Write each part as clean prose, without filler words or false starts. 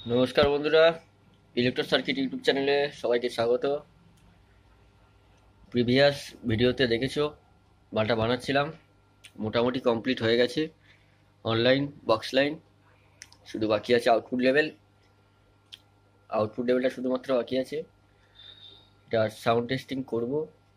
নমস্কার বন্ধুরা, electro circuit YouTube চ্যানেলে সবাইকে স্বাগত। প্রিভিয়াস ভিডিওতে দেখেছো বালটা বানাচ্ছিলাম, মোটামুটি কমপ্লিট হয়ে গেছে। অনলাইন বক্স লাইন শুধু বাকি আছে, আউটপুট লেভেলটা শুধুমাত্র বাকি আছে। এটা সাউন্ড টেস্টিং করব।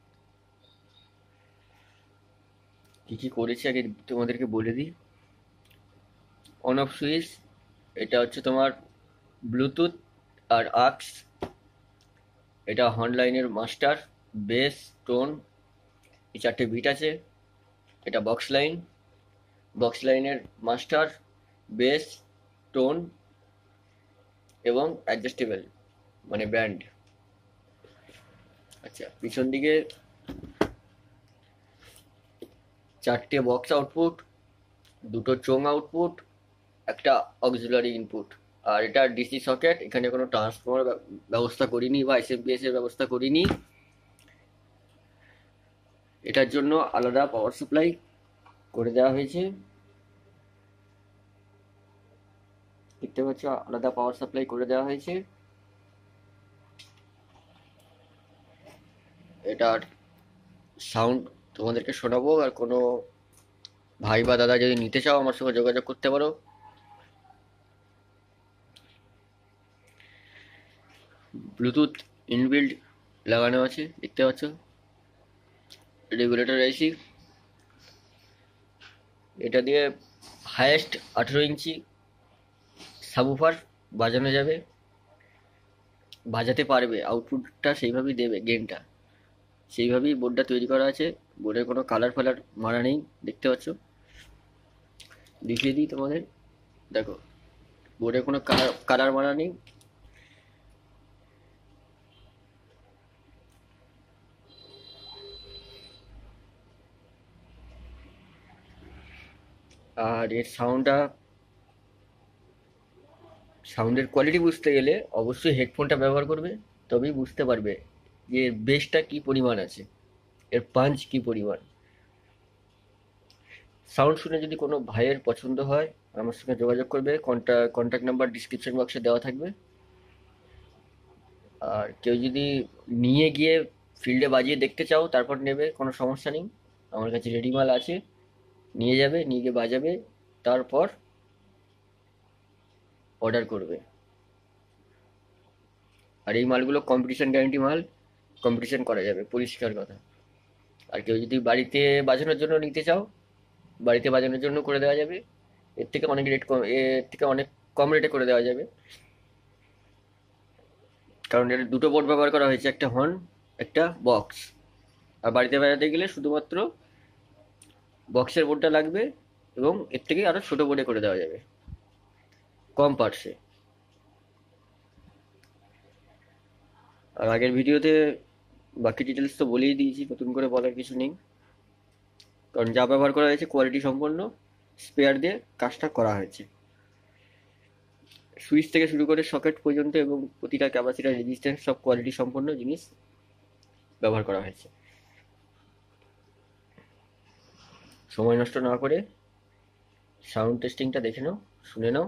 কী কী করেছি আগে তোমাদেরকে বলে দিই। অন অফ সুইচ, এটা হচ্ছে তোমার ব্লুটুথ আর আক্স। এটা হর্ন লাইনের মাস্টার, বেস, টোন, এই চারটে বিট আছে। এটা বক্স লাইনের মাস্টার, বেস, টোন এবং অ্যাডজাস্টেবল মানে ব্যান্ড। আচ্ছা, পিছন দিকে চারটে বক্স আউটপুট, দুটো চোং আউটপুট, একটা অক্সিলারি ইনপুট। আর এটা ডিসি সকেট, এখানে কোনো ট্রান্সফর্মার ব্যবস্থা করিনি বা এসএমপিএস এর ব্যবস্থা করিনি। এটার জন্য আলাদা পাওয়ার সাপ্লাই করে দেওয়া হয়েছে, দেখতে পাচ্ছ, আলাদা পাওয়ার সাপ্লাই করে দেওয়া হয়েছে। এটার সাউন্ড তোমাদেরকে শোনাবো, আর কোনো ভাই বা দাদা যদি নিতে চাও আমার সঙ্গে যোগাযোগ করতে পারো। ব্লুটুথ ইনবিল্ড লাগানো আছে, দেখতে পাচ্ছ। রেগুলেটর এসি, এটা দিয়ে হায়েস্ট 18 ইঞ্চি সাবউফার বাজানো যাবে, বাজাতে পারবে। আউটপুটটা সেইভাবেই দেবে, গেনটা সেইভাবেই বোর্ডটা তৈরি করা আছে। বোর্ডের কোনো কালার ফালার মারা নেই, দেখতে পাচ্ছ। দেখিয়ে দিই তোমাদের, দেখো বোর্ডে কোনো কালার মারা নেই। আর এর সাউন্ডের কোয়ালিটি বুঝতে গেলে অবশ্যই হেডফোনটা ব্যবহার করবে, তবেই বুঝতে পারবে যে এর বেসটা কি পরিমাণ আছে, এর পাঞ্চ কি পরিমাণ। সাউন্ড শুনে যদি কোনো ভাইয়ের পছন্দ হয় আমার সঙ্গে যোগাযোগ করবে, কন্ট্যাক্ট নাম্বার ডিসক্রিপশন বক্সে দেওয়া থাকবে। আর কেউ যদি নিয়ে গিয়ে ফিল্ডে বাজিয়ে দেখতে চাও তারপর নেবে, কোনো সমস্যা নেই, আমার কাছে রেডি মাল আছে। নিয়ে যাবে, নিয়ে গিয়ে বাজাবে, তারপর অর্ডার করবে। আর এই মালগুলো কম্পিটিশন গ্যারান্টি মাল, কম্পিটিশন করা যাবে, পরিষ্কার কথা। আর কেউ যদি বাড়িতে বাজানোর জন্য নিতে চাও, বাড়িতে বাজানোর জন্য করে দেওয়া যাবে। এর থেকে অনেক রেট কম, এর থেকে অনেক কম রেটে করে দেওয়া যাবে। কারণ এর দুটো বোর্ড ব্যবহার করা হয়েছে, একটা হর্ন, একটা বক্স। আর বাড়িতে বাজাতে গেলে শুধুমাত্র বক্সের বোর্ডটা লাগবে, এবং এর থেকে আরো ছোট বোর্ডে করে দেওয়া যাবে, কম পার্টসে। আর আগের ভিডিওতে বাকি ডিটেলস তো বলেই দিয়েছি, নতুন করে বলার কিছু নেই। কারণ যা ব্যবহার করা হয়েছে কোয়ালিটি সম্পন্ন স্পেয়ার দিয়ে কাজটা করা হয়েছে। সুইচ থেকে শুরু করে সকেট পর্যন্ত এবং প্রতিটা ক্যাপাসিটার, রেজিস্ট্যান্স, সব কোয়ালিটি সম্পন্ন জিনিস ব্যবহার করা হয়েছে। সময় নষ্ট না করে সাউন্ড টেস্টিংটা দেখে নাও, শুনে নাও।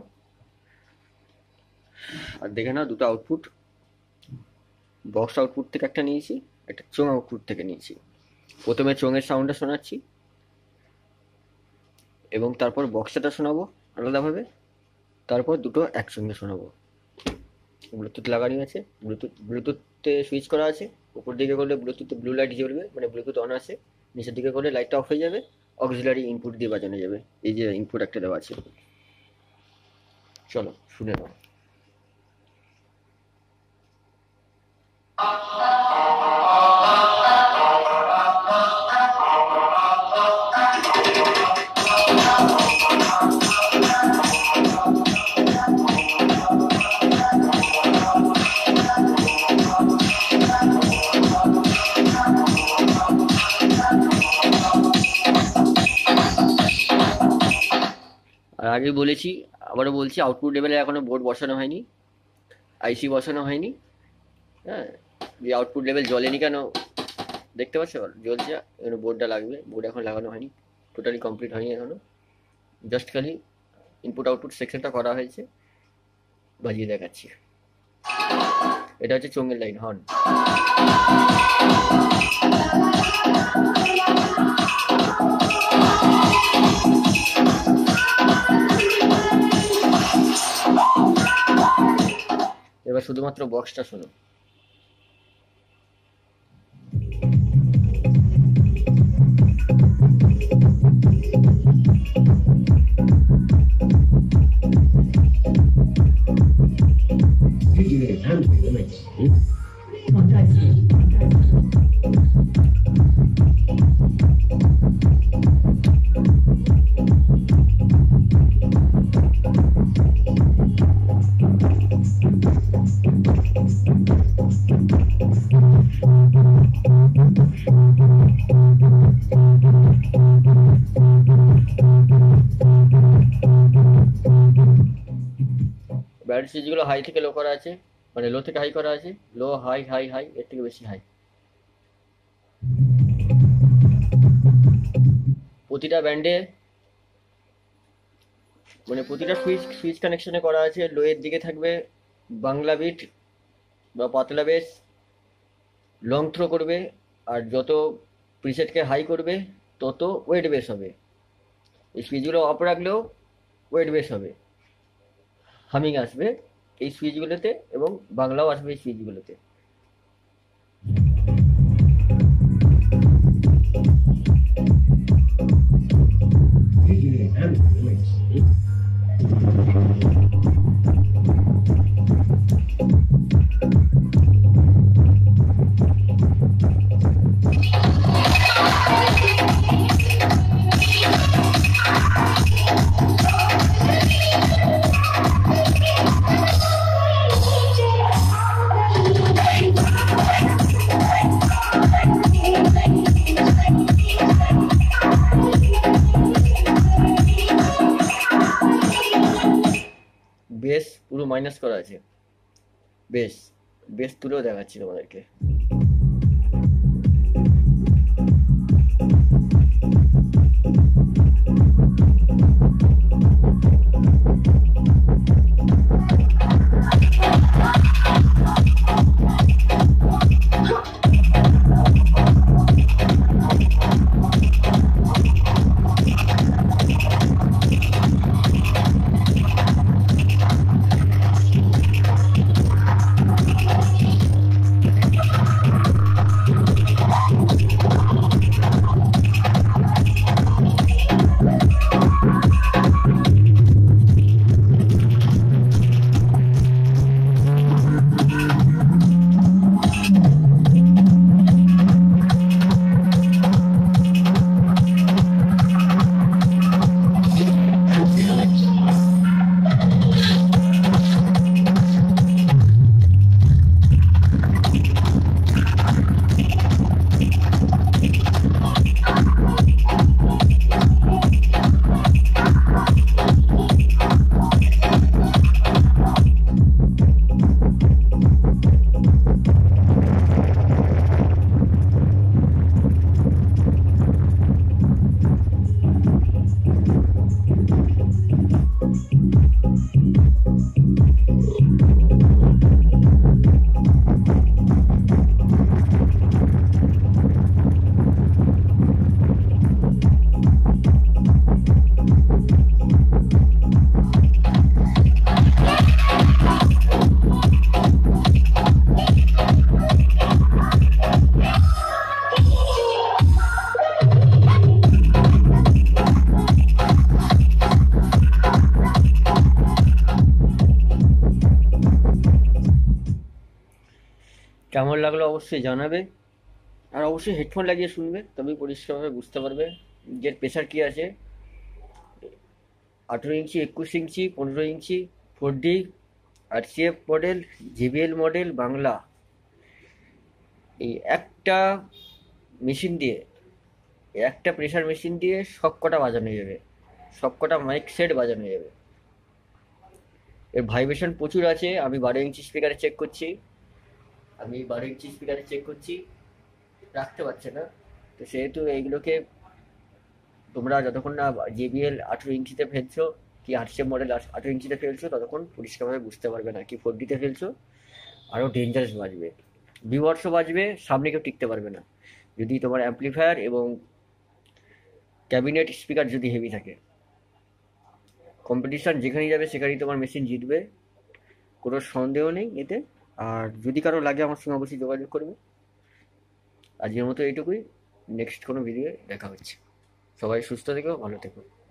আর দেখে নাও দুটো আউটপুট, বক্স আউটপুট থেকে একটা নিয়েছি, একটা চোং আউটপুট থেকে নিয়েছি। প্রথমে চোঙের সাউন্ডটা শোনাচ্ছি এবং তারপর বক্সটা শোনাবো আলাদাভাবে, তারপর দুটো একসঙ্গে শোনাবো। ব্লুটুথ লাগানো আছে, ব্লুটুথে সুইচ করা আছে। উপর দিকে করলে ব্লুটুথ ব্লু লাইট জ্বলবে, মানে ব্লুটুথ অন আছে। নিচের দিকে করলে লাইটটা অফ হয়ে যাবে, অক্সিলারি ইনপুট দিয়ে বাজানো যাবে। এই যে ইনপুট একটা দেওয়া আছে, চলো শুনে নাও। আর আগে বলেছি, আবারও বলছি, আউটপুট লেভেলে এখনো বোর্ড বসানো হয়নি, আইসি বসানো হয়নি। হ্যাঁ, যে আউটপুট লেভেল জ্বলেনি কেন দেখতে পাচ্ছ, জ্বলছে। এখানে বোর্ডটা লাগবে, বোর্ড এখন লাগানো হয়নি, টোটালি কমপ্লিট হয়নি এখনো। জাস্ট খালি ইনপুট আউটপুট সেকশনটা করা হয়েছে। বাজিয়ে দেখাচ্ছি। এটা হচ্ছে চোঙের লাইন, হর্ন। এবার শুধুমাত্র বক্সটা শোনো। ব্যাটারি সুইচগুলো হাই থেকে লো করা আছে, মানে লো থেকে হাই করা আছে, লো হাই হাই হাই, এর থেকে বেশি হাই। প্রতিটা ব্যান্ডে মানে প্রতিটা সুইচ কানেকশনে করা আছে। লো এর দিকে থাকবে বাংলা বিট বা পাতলা বেস, লং থ্রো করবে, আর যত প্রিসেটকে হাই করবে তত ওয়েট বেস হবে। এই সুইচগুলো অফ রাখলেও ওয়েট বেস হবে, হামিং আসবে এই সুইচগুলোতে, এবং বাংলাও আসবে এই সুইচগুলোতে। বেস পুরো মাইনাস করা আছে, বেস বেস তুলেও দেখাচ্ছি তোমাদেরকে। কেমন লাগলো অবশ্যই জানাবে, আর অবশ্যই হেডফোন লাগিয়ে শুনবে, তবেই পরিষ্কারভাবে বুঝতে পারবে যে প্রেশার কী আছে। 18 inch, 21 inch, 15 inch, 4D, RCF model, JBL model, Bangla, এই একটা মেশিন দিয়ে, একটা প্রেশার মেশিন দিয়ে সব কটা বাজানো যাবে, সব কটা মাইক সেট বাজানো যাবে। এর ভাইব্রেশন প্রচুর আছে। আমি 12 ইঞ্চি স্পিকারে চেক করছি, রাখতে পারছে না। তো সেহেতু এইগুলোকে তোমরা যতক্ষণ না JBL 18 ইঞ্চিতে ফেলছো কি আরসিএফ মডেল 18 ইঞ্চিতে ফেলছো ততক্ষণ পরিষ্কারভাবে বুঝতে পারবে না, কি 4Dতে ফেলছো আরও ডেঞ্জারাস বাজবে, বিভৎস বাজবে, সামনে কেউ টিকতে পারবে না যদি তোমার অ্যাম্পলিফায়ার এবং ক্যাবিনেট স্পিকার যদি হেভি থাকে। কম্পিটিশান যেখানেই যাবে সেখানেই তোমার মেশিন জিতবে, কোনো সন্দেহ নেই এতে। আর যদি কারো লাগে আমার সঙ্গে অবশ্যই যোগাযোগ করবে। আজকের মতো এইটুকুই, নেক্সট কোনো ভিডিও দেখা হচ্ছে। সবাই সুস্থ থেকো, ভালো থেকো।